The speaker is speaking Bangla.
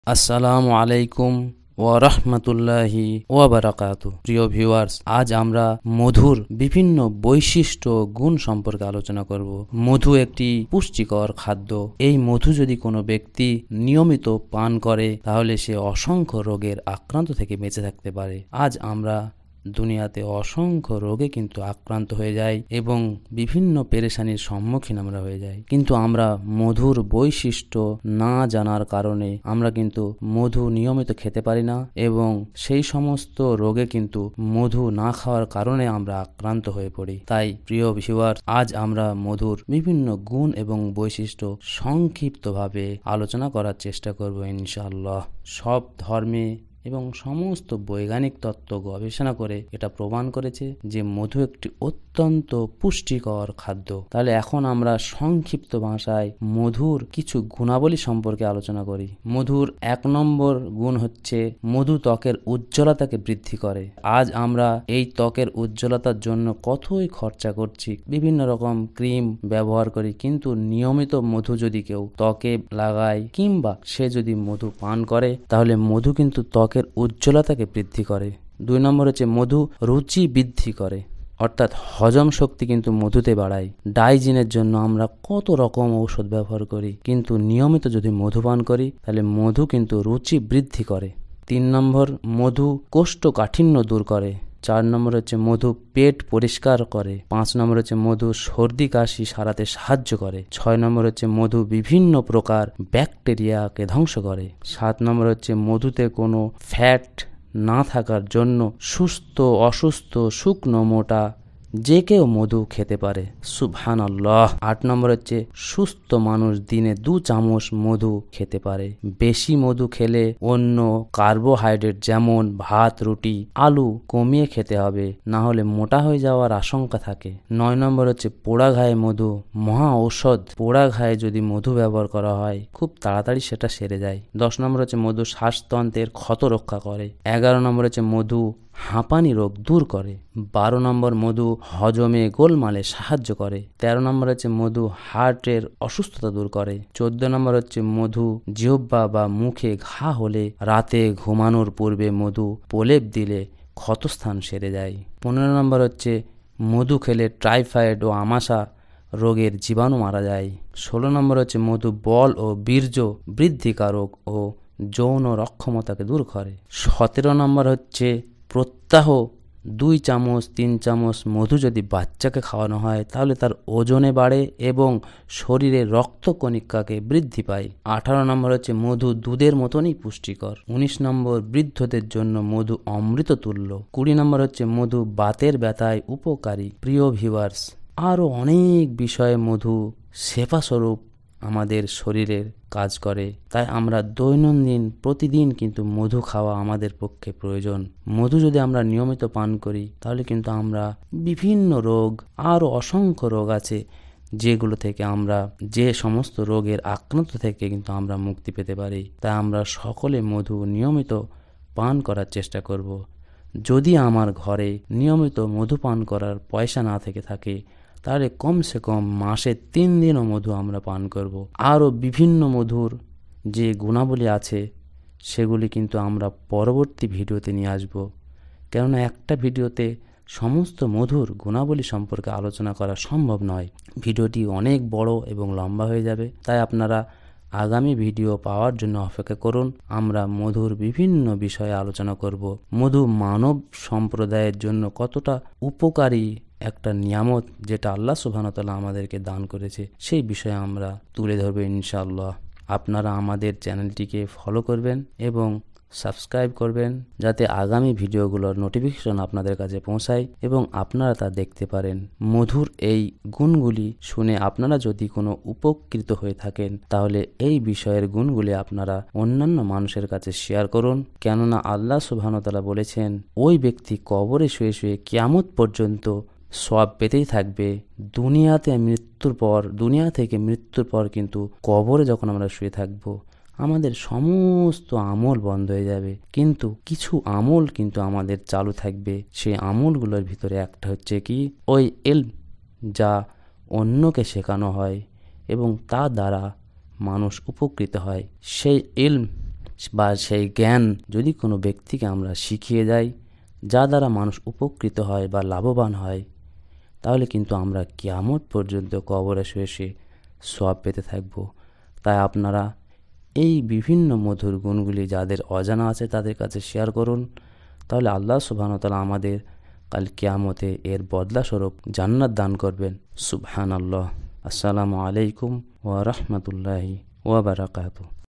আসসালামু আলাইকুম ওয়া রাহমাতুল্লাহি ওয়া বারাকাতুহু। প্রিয় ভিউয়ার্স, আজ আমরা মধুর বিভিন্ন বৈশিষ্ট্য গুণ সম্পর্কে আলোচনা করব। মধু একটি পুষ্টিকর খাদ্য। এই মধু যদি কোনো ব্যক্তি নিয়মিত পান করে তাহলে সে অসংখ্য রোগের আক্রান্ত থেকে বেঁচে থাকতে পারে। আজ আমরা দুনিয়াতে অসংখ্য রোগে কিন্তু আক্রান্ত হয়ে যাই এবং বিভিন্ন পেরেশানির সম্মুখীন আমরা হয়ে যাই, কিন্তু আমরা মধুর বৈশিষ্ট্য না জানার কারণে আমরা কিন্তু মধু নিয়মিত খেতে পারি না এবং সেই সমস্ত রোগে কিন্তু মধু না খাওয়ার কারণে আমরা আক্রান্ত হয়ে পড়ি। তাই প্রিয় ভিউয়ার, আজ আমরা মধুর বিভিন্ন গুণ এবং বৈশিষ্ট্য সংক্ষিপ্তভাবে আলোচনা করার চেষ্টা করব ইনশাআল্লাহ। সব ধর্মে এবং সমস্ত বৈজ্ঞানিক তত্ত্ব গবেষণা করে এটা প্রমাণ করেছে যে মধু একটি অত্যন্ত পুষ্টিকর খাদ্য। তাহলে এখন আমরা সংক্ষিপ্ত ভাষায় মধুর কিছু গুণাবলী সম্পর্কে আলোচনা করি। মধুর 1 নম্বর গুণ হচ্ছে মধু ত্বকের উজ্জ্বলতাকে বৃদ্ধি করে। আজ আমরা এই ত্বকের উজ্জ্বলতার জন্য কতই খরচা করছি, বিভিন্ন রকম ক্রিম ব্যবহার করি, কিন্তু নিয়মিত মধু যদি কেউ ত্বকে লাগায় কিংবা সে যদি মধু পান করে তাহলে মধু কিন্তু ত্বকের উজ্জ্বলতাকে বৃদ্ধি করে। 2 নম্বর হচ্ছে মধু রুচি বৃদ্ধি করে, অর্থাৎ হজম শক্তি কিন্তু মধুতে বাড়ায়। ডাইজিনের জন্য আমরা কত রকম ঔষধ ব্যবহার করি, কিন্তু নিয়মিত যদি মধু পান করি তাহলে মধু কিন্তু রুচি বৃদ্ধি করে। 3 নম্বর মধু কোষ্ঠকাঠিন্য দূর করে। 4 নম্বর হচ্ছে মধু পেট পরিষ্কার করে। 5 নম্বর হচ্ছে মধু সর্দি কাশি সারাতে সাহায্য করে। 6 নম্বর হচ্ছে মধু বিভিন্ন প্রকার ব্যাকটেরিয়াকে ধ্বংস করে। 7 নম্বর হচ্ছে মধুতে কোনো ফ্যাট না থাকার জন্য সুস্থ অসুস্থ শুকনো মোটা যে কেউ মধু খেতে পারে। সুবহানাল্লাহ। 8 নম্বর হচ্ছে সুস্থ মানুষ দিনে 2 চামচ মধু খেতে পারে। বেশি মধু খেলে অন্য কার্বোহাইড্রেট যেমন ভাত রুটি আলু কমিয়ে খেতে হবে, না হলে মোটা হয়ে যাওয়ার আশঙ্কা থাকে। 9 নম্বর হচ্ছে পোড়া ঘায়ে মধু মহা ঔষধ। পোড়া ঘায়ে যদি মধু ব্যবহার করা হয় খুব তাড়াতাড়ি সেটা সেরে যায়। 10 নম্বর হচ্ছে মধু শ্বাসতন্ত্রের ক্ষত রক্ষা করে। 11 নম্বর হচ্ছে মধু হাঁপানি রোগ দূর করে। 12 নম্বর মধু হজমে গোলমালে সাহায্য করে। 13 নম্বর হচ্ছে মধু হার্টের অসুস্থতা দূর করে। 14 নম্বর হচ্ছে মধু জিহ্বা বা মুখে ঘা হলে রাতে ঘুমানোর পূর্বে মধু প্রলেপ দিলে ক্ষতস্থান সেরে যায়। 15 নম্বর হচ্ছে মধু খেলে টাইফয়েড ও আমাশা রোগের জীবাণু মারা যায়। 16 নম্বর হচ্ছে মধু বল ও বীর্য বৃদ্ধিকারক ও যৌন অক্ষমতাকে দূর করে। 17 নম্বর হচ্ছে প্রত্যাহ 2 চামচ 3 চামচ মধু যদি বাচ্চাকে খাওয়ানো হয় তাহলে তার ওজনে বাড়ে এবং শরীরে রক্তকণিকাকে বৃদ্ধি পায়। 18 নম্বর হচ্ছে মধু দুধের মতনই পুষ্টিকর। 19 নম্বর বৃদ্ধদের জন্য মধু অমৃত তুল্য। 20 নম্বর হচ্ছে মধু বাতের ব্যথায় উপকারী। প্রিয় ভিউয়ার্স, আরও অনেক বিষয়ে মধু সেবাস্বরূপ আমাদের শরীরের কাজ করে। তাই আমরা দৈনন্দিন প্রতিদিন কিন্তু মধু খাওয়া আমাদের পক্ষে প্রয়োজন। মধু যদি আমরা নিয়মিত পান করি তাহলে কিন্তু আমরা বিভিন্ন রোগ, আরও অসংখ্য রোগ আছে যেগুলো থেকে আমরা যে সমস্ত রোগের আক্রান্ত থেকে কিন্তু আমরা মুক্তি পেতে পারি। তাই আমরা সকলে মধু নিয়মিত পান করার চেষ্টা করব। যদি আমার ঘরে নিয়মিত মধু পান করার পয়সা না থেকে থাকে তাহলে কমসে কম মাসে 3 দিনও মধু আমরা পান করব। আরও বিভিন্ন মধুর যে গুণাবলী আছে সেগুলি কিন্তু আমরা পরবর্তী ভিডিওতে নিয়ে আসব, কেননা একটা ভিডিওতে সমস্ত মধুর গুণাবলী সম্পর্কে আলোচনা করা সম্ভব নয়। ভিডিওটি অনেক বড় এবং লম্বা হয়ে যাবে। তাই আপনারা আগামী ভিডিও পাওয়ার জন্য অপেক্ষা করুন। আমরা মধুর বিভিন্ন বিষয়ে আলোচনা করব। মধু মানব সম্প্রদায়ের জন্য কতটা উপকারী একটা নিয়ামত যেটা আল্লাহ সুবহানাহু ওয়া তাআলা আমাদেরকে দান করেছে সেই বিষয়ে আমরা তুলে ধরব ইনশাআল্লাহ। আপনারা আমাদের চ্যানেলটিকে ফলো করবেন এবং সাবস্ক্রাইব করবেন যাতে আগামী ভিডিওগুলোর নোটিফিকেশন আপনাদের কাছে পৌঁছায় এবং আপনারা তা দেখতে পারেন। মধুর এই গুণগুলি শুনে আপনারা যদি কোনো উপকৃত হয়ে থাকেন তাহলে এই বিষয়ের গুণগুলি আপনারা অন্যান্য মানুষের কাছে শেয়ার করুন, কেননা আল্লাহ সুবহানাহু ওয়া তাআলা বলেছেন ওই ব্যক্তি কবরে শুয়ে শুয়ে কিয়ামত পর্যন্ত সওয়াব পেতেই থাকবে। দুনিয়া থেকে মৃত্যুর পর কিন্তু কবরে যখন আমরা শুয়ে থাকব আমাদের সমস্ত আমল বন্ধ হয়ে যাবে, কিন্তু কিছু আমল কিন্তু আমাদের চালু থাকবে। সেই আমলগুলোর ভিতরে একটা হচ্ছে কি ওই ইলম যা অন্যকে শেখানো হয় এবং তা দ্বারা মানুষ উপকৃত হয়। সেই ইলম বা সেই জ্ঞান যদি কোনো ব্যক্তিকে আমরা শিখিয়ে যাই, যা দ্বারা মানুষ উপকৃত হয় বা লাভবান হয়, তাহলে কিন্তু আমরা কিয়ামত পর্যন্ত কবরে শুয়ে সওয়াব পেতে থাকব। তাই আপনারা এই বিভিন্ন মধুর গুণগুলি যাদের অজানা আছে তাদের কাছে শেয়ার করুন, তাহলে আল্লাহ সুবহানাহু ওয়া তাআলা আমাদের কাল কিয়ামতে এর বদলাস্বরূপ জান্নাত দান করবেন। সুবহানাল্লাহ। আসসালামু আলাইকুম ওয়া রাহমাতুল্লাহি ওয়া বারাকাতুহু।